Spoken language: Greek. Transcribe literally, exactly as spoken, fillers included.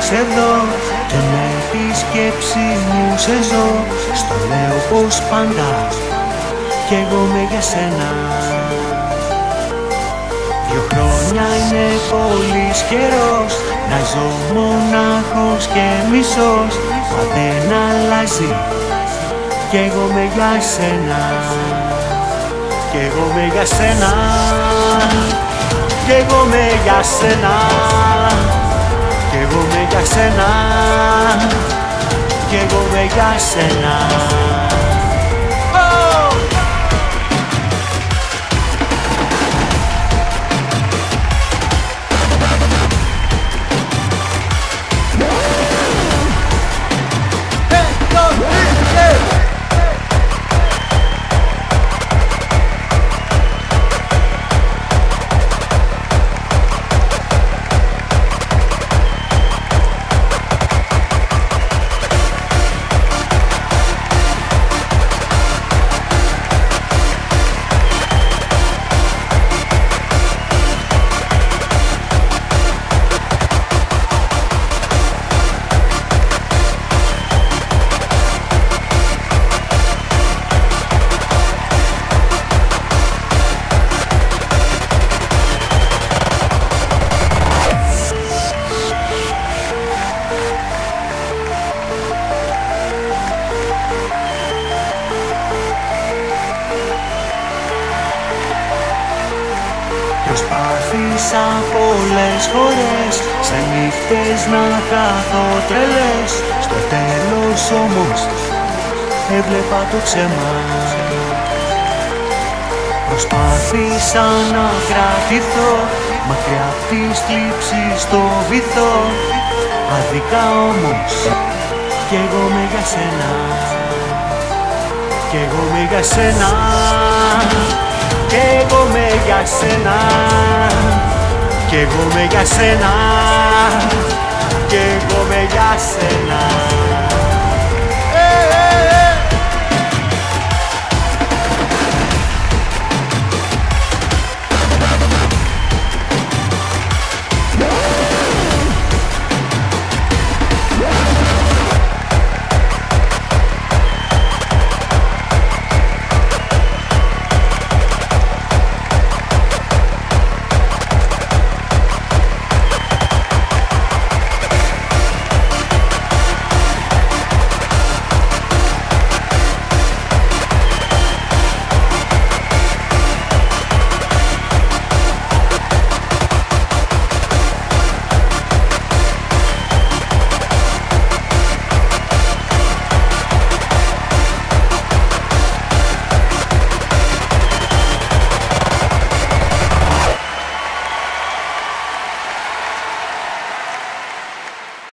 σε δω και με τη σκέψη μου σε ζω. Στο λέω πως πάντα κι εγώ με για σένα. Δυο χρόνια είναι πολύς καιρός να ζω μονάχος και μισός, μα δεν αλλάζει κι εγώ με για σένα. Κι εγώ με για σένα, κι εγώ με για σένα, κι εγώ με για σένα, κι εγώ με για σένα. Προσπάθησα πολλές φορές σε νύχτες να χάθω τρελές. Στο τέλος όμως έβλεπα το ψέμα. Προσπάθησα να κρατηθώ μακριά απ' τις θλίψεις στο βυθό. Άδικα όμως κι εγώ με για σένα. Κι εγώ με για σένα. Κι εγώ με για σένα, κι εγώ με για σένα, κι εγώ με για σένα.